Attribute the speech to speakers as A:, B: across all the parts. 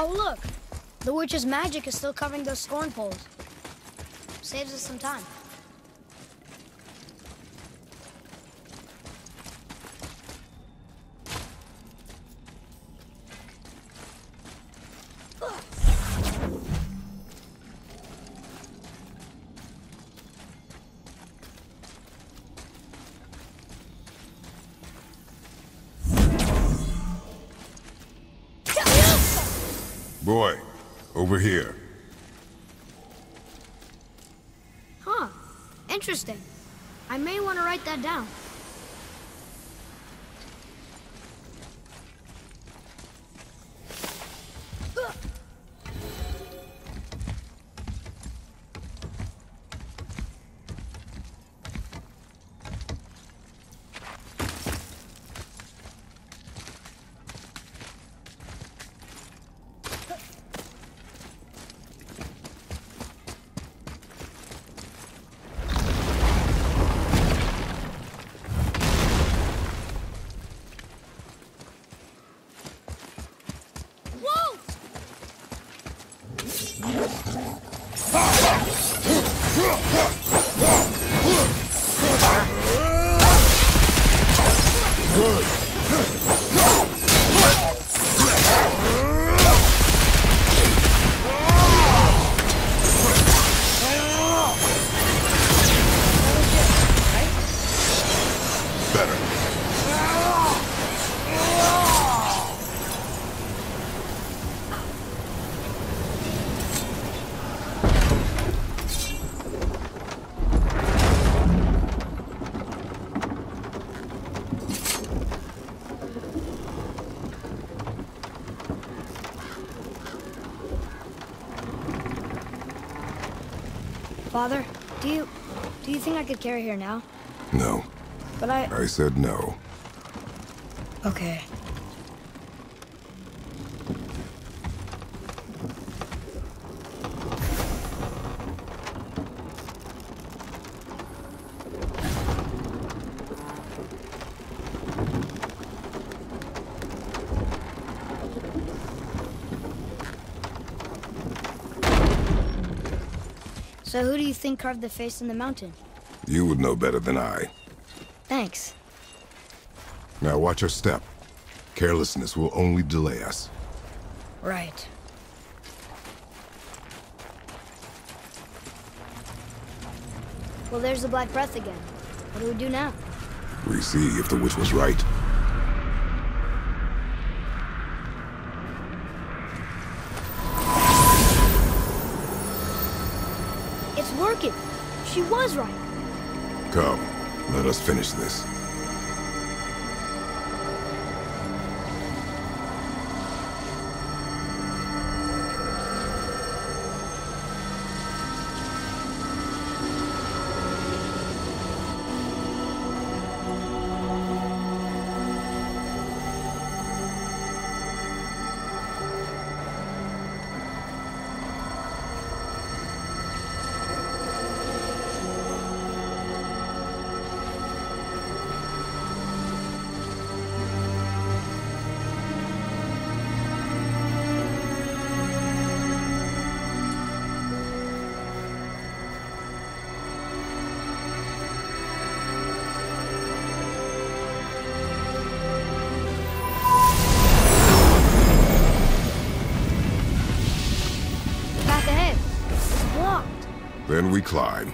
A: Oh, look! The witch's magic is still covering those scorn poles. Saves us some time.
B: Boy, over here.
A: Huh. Interesting. I may want to write that down. Father, do you think I could carry her now?
B: No.
A: But
B: I said no.
A: Okay. So who do you think carved the face in the mountain?
B: You would know better than I.
A: Thanks.
B: Now watch your step. Carelessness will only delay us.
A: Right. Well, there's the Black Breath again. What do we do now?
B: We see if the witch was right.
A: It's working. She was right.
B: Come, let us finish this. Then we climb.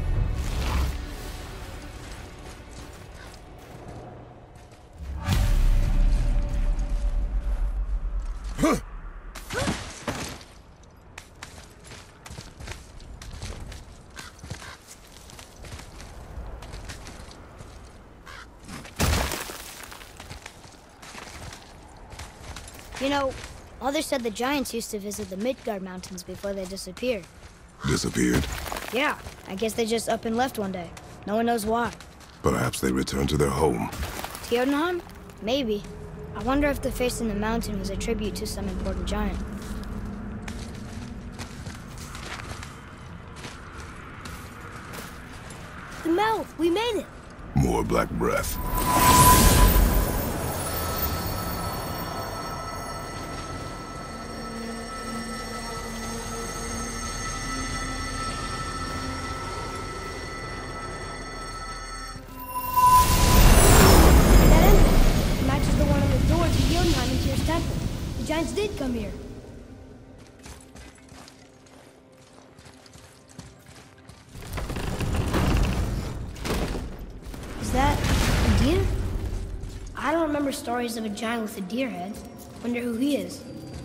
A: You know, Mother said the giants used to visit the Midgard Mountains before they disappeared.
B: Disappeared?
A: Yeah, I guess they just up and left one day. No one knows why.
B: Perhaps they returned to their home.
A: Jotunheim? Maybe. I wonder if the face in the mountain was a tribute to some important giant. The mouth! We made it!
B: More Black Breath.
A: that a deer? I don't remember stories of a giant with a deer head. Wonder who he is.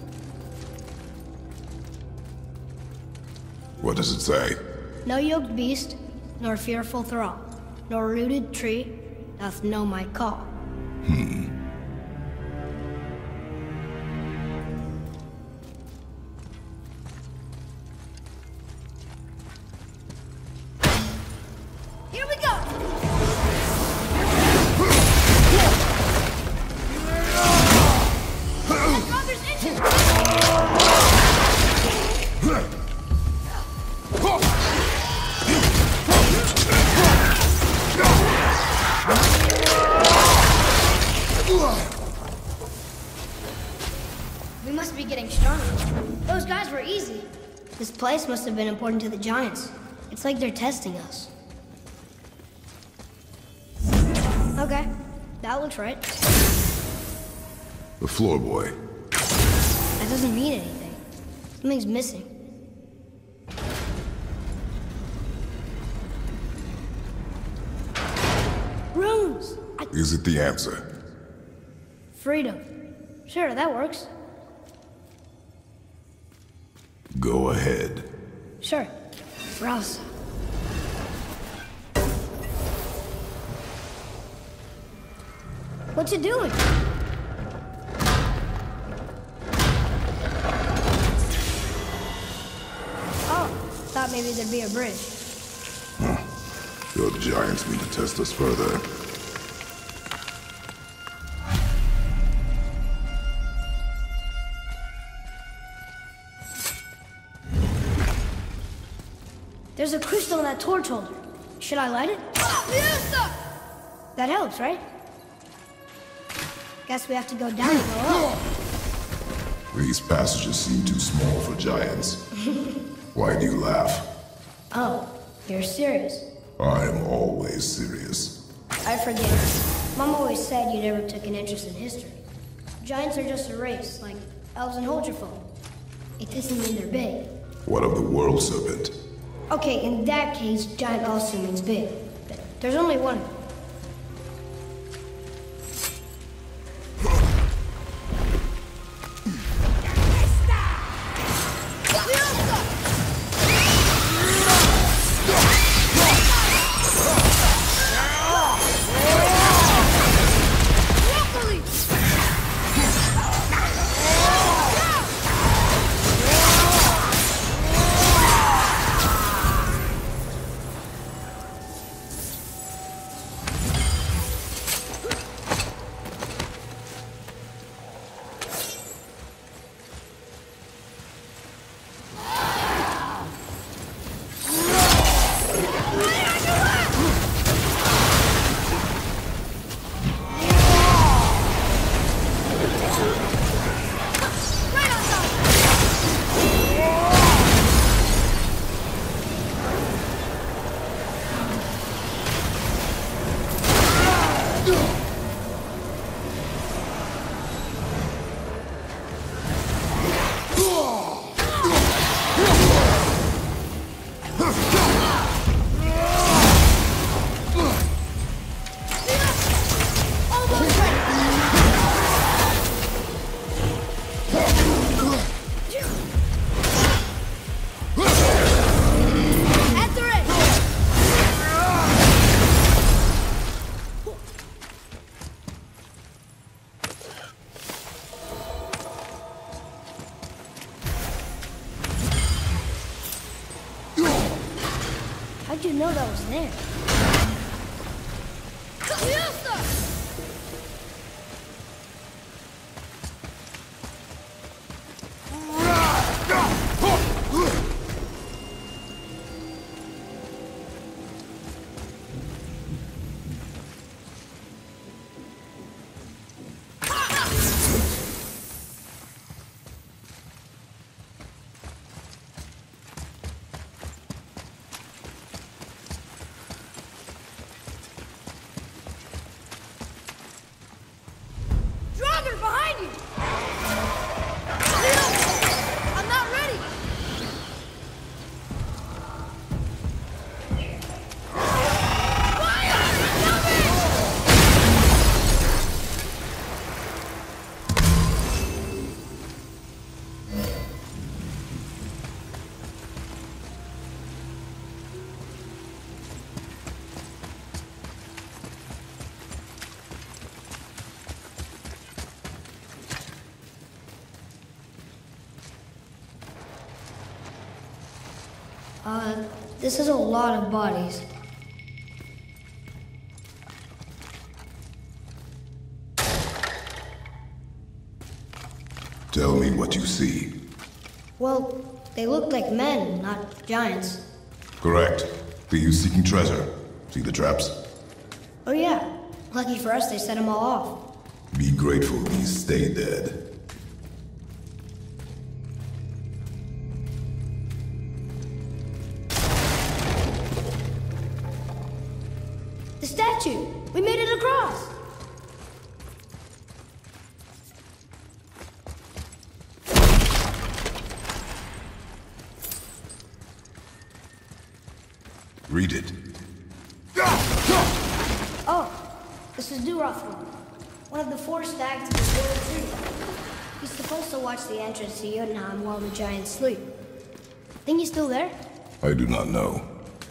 B: What does it say?
A: No yoked beast, nor fearful thrall, nor rooted tree doth know my call. Here we go! That's Robert's engine! We must be getting stronger. Those guys were easy. This place must have been important to the Giants. It's like they're testing us. Okay, that looks right.
B: The floor boy.
A: That doesn't mean anything. Something's missing. Runes!
B: Is it the answer?
A: Freedom. Sure, that works.
B: Go ahead.
A: Sure. Rouse. What you doing? Oh, thought maybe there'd be a bridge.
B: Your giants need to test us further.
A: There's a crystal in that torch holder. Should I light it? That helps, right? Guess we have to go down and go up.
B: These passages seem too small for giants. Why do you laugh?
A: Oh, you're serious.
B: I am always serious.
A: I forget. Mom always said you never took an interest in history. Giants are just a race, like elves and Holgerfolk. It doesn't mean they're big.
B: What of the world serpent?
A: Okay, in that case, giant also means big. There's only one. How'd you know that was there? This is a lot of bodies.
B: Tell me what you see.
A: Well, they look like men, not giants.
B: Correct. Thieves seeking treasure. See the traps?
A: Oh yeah. Lucky for us, they set them all off.
B: Be grateful these stay dead.
A: The statue! We made it across!
B: Read it.
A: Oh, this is Durathor, one of the 4 stags of the World Tree. He's supposed to watch the entrance to Jotunheim while the giants sleep. Think he's still there?
B: I do not know.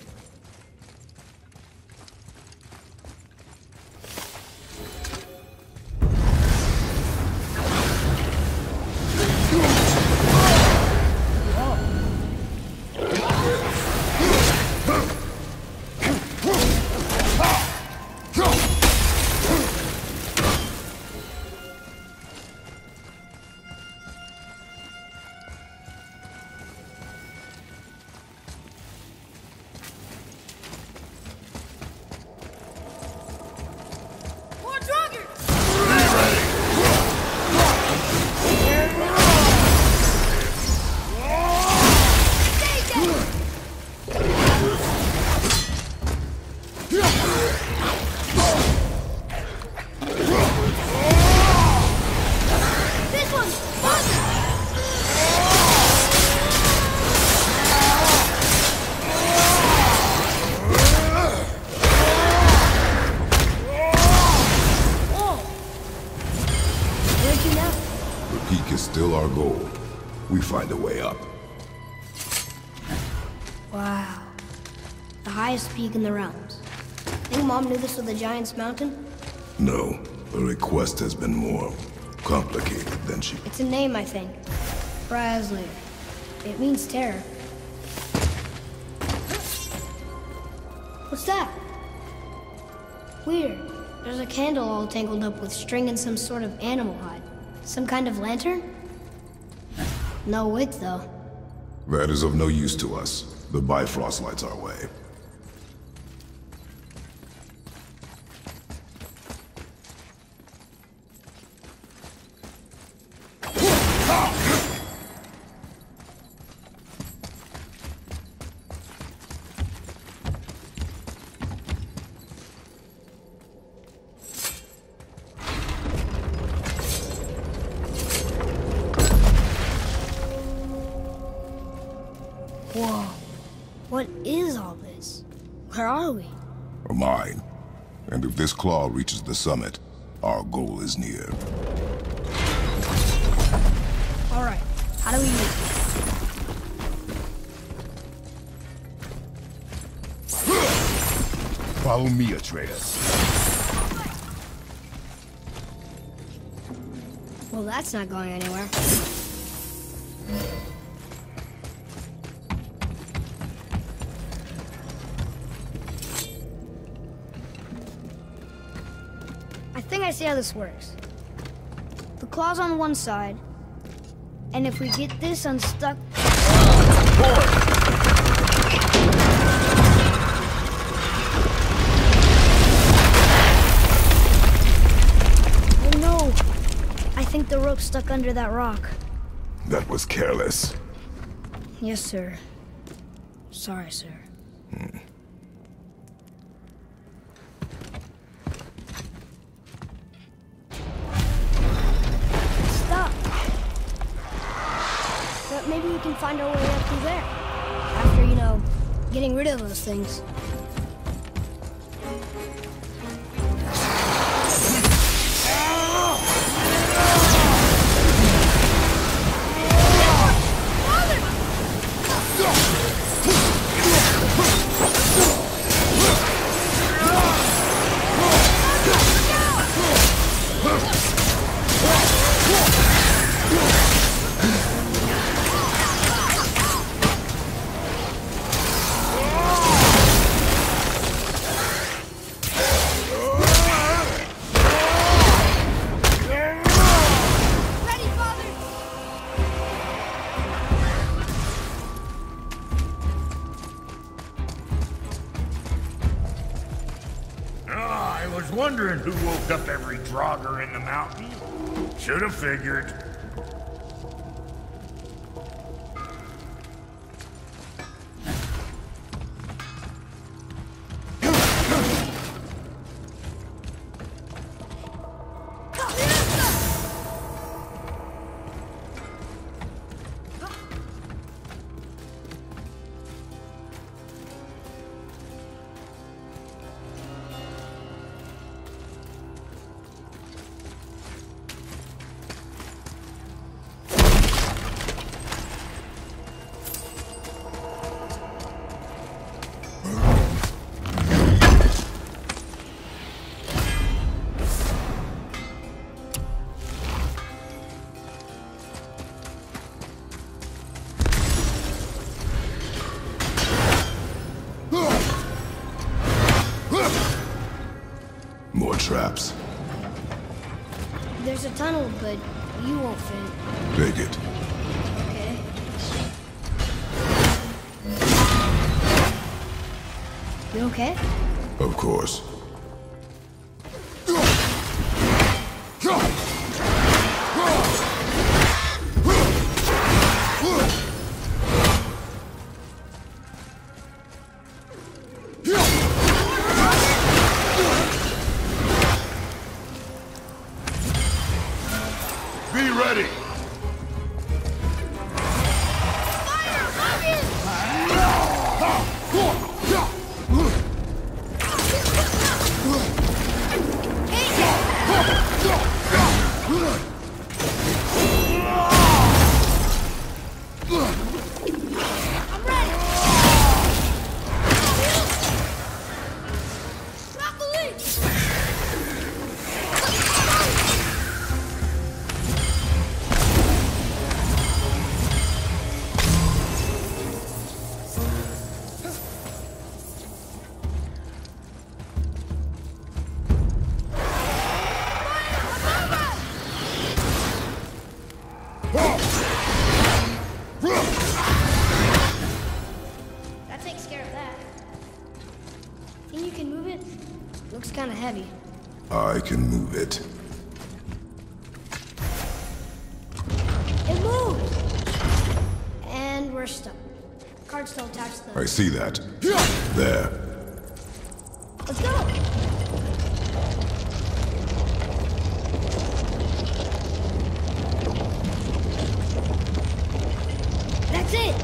B: Still our goal. We find a way up.
A: Wow. The highest peak in the realms. Think Mom knew this was the Giant's Mountain?
B: No. The request has been more complicated than she...
A: It's a name, I think. Brasley. It means terror. What's that? Weird. There's a candle all tangled up with string and some sort of animal hide. Some kind of lantern? No wick, though.
B: That is of no use to us. The Bifrost lights our way.
A: Whoa. What is all this? Where are we?
B: A mine. And if this claw reaches the summit, our goal is near.
A: All right. How do we move?
B: Follow me, Atreus.
A: Well, that's not going anywhere. I think I see how this works. The claw's on one side, and if we get this unstuck... Oh no! I think the rope's stuck under that rock.
B: That was careless.
A: Yes, sir. Sorry, sir. But maybe we can find our way up through there. After, getting rid of those things.
C: was wondering who woke up every Draugr in the mountain. Should have figured.
B: More traps.
A: There's a tunnel, but you won't fit.
B: Take it.
A: Okay. You okay?
B: Of course.
C: Be ready!
A: That takes care of that. Think you can move it? Looks kind of heavy.
B: I can move it.
A: It moved! And we're stuck. Card's still attached to
B: I
A: the...
B: see that. There.
A: Let's go! That's it!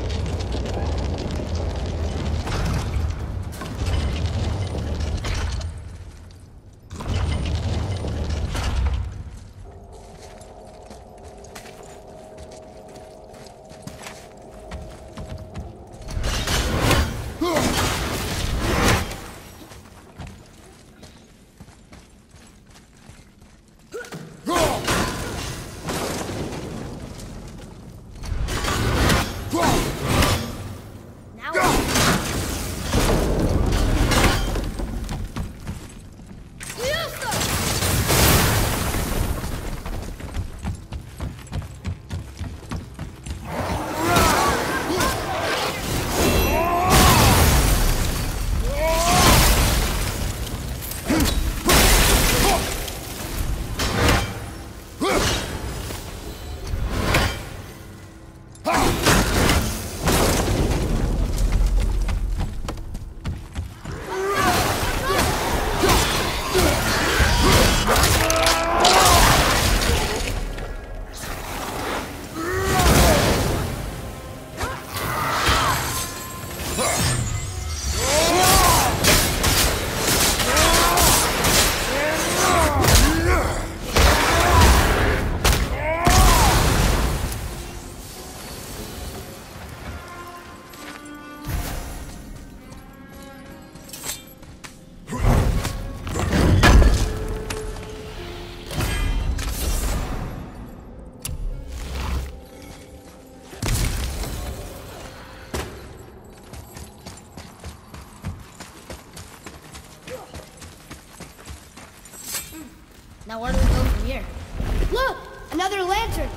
A: Now where do we go from here? Look! Another lantern!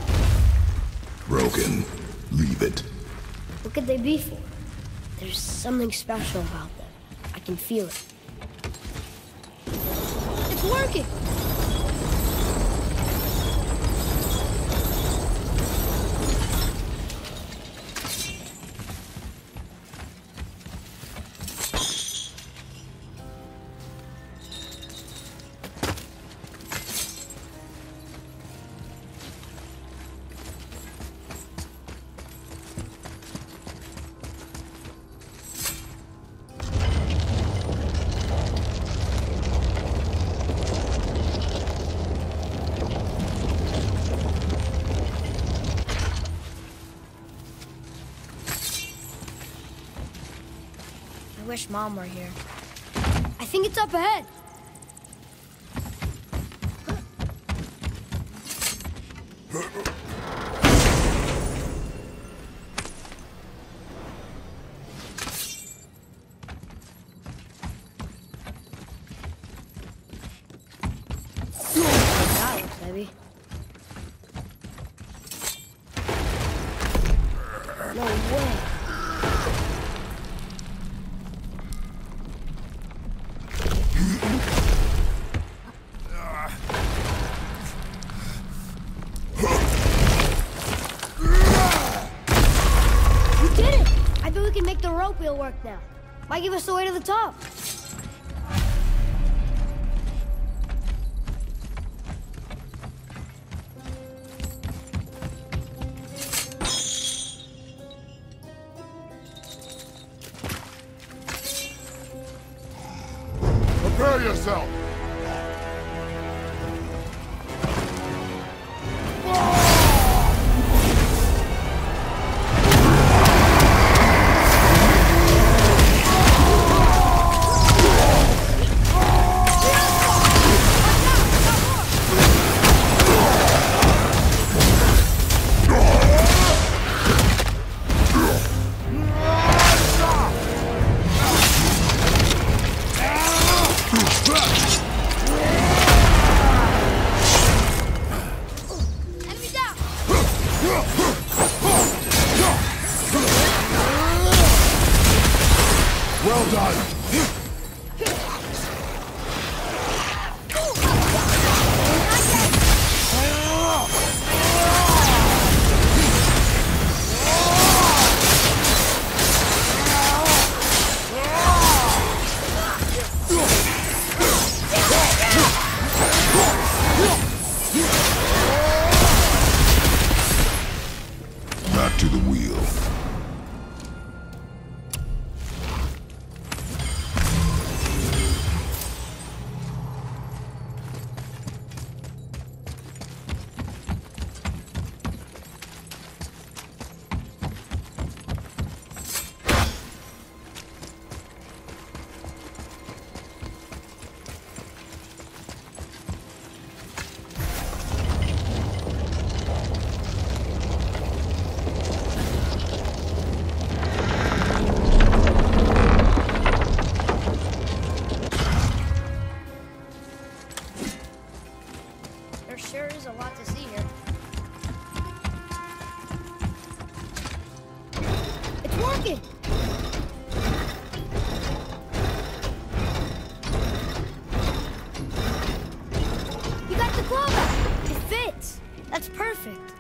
B: Broken. Leave it.
A: What could they be for? There's something special about them. I can feel it. It's working!
D: I wish Mom were here.
A: I think it's up ahead.
D: That looks heavy.
A: No way. We did it! I bet we can make the rope wheel work now. Might give us the way to the top.
B: Prepare yourself!
A: Enemy down!
B: Well done! Back to the wheel.
D: There sure is a lot to see here.
A: It's working! You got the glove out! It fits! That's perfect.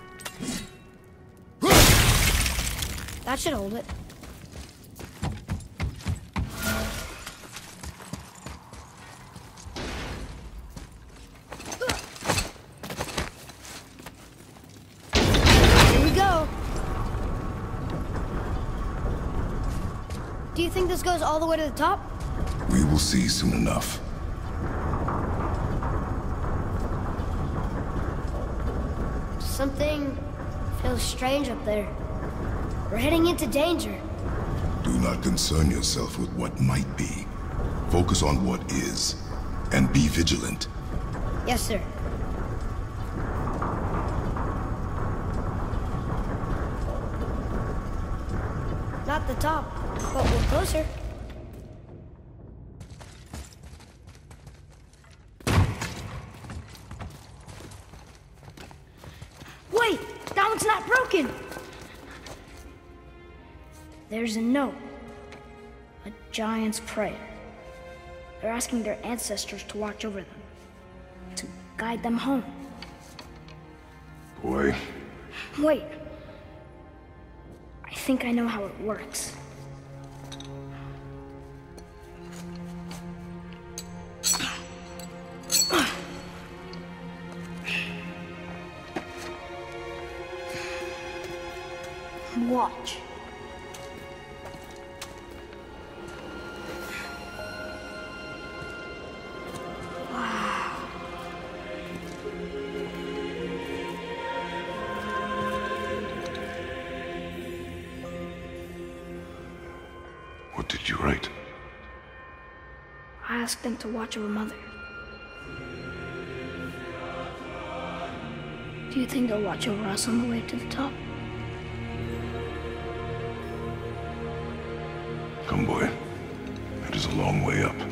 A: That should hold it. Here we go. Do you think this goes all the way to the top?
B: We will see soon enough.
A: Something feels strange up there. We're heading into danger.
B: Do not concern yourself with what might be. Focus on what is, and be vigilant.
A: Yes, sir. Not the top, but we're closer. Wait! That one's not broken! There's a note. A giant's prayer. They're asking their ancestors to watch over them.
E: guide them home.
B: Boy.
E: Wait. I think I know how it works. Watch.
B: What did you write?
E: I asked them to watch over Mother. Do you think they'll watch over us on the way to the top?
B: Come, boy. It is a long way up.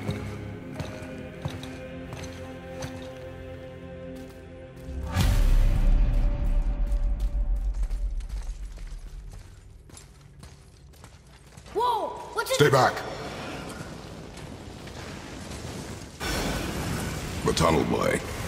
A: Whoa! What's it?
B: Stay back! The tunnel, boy.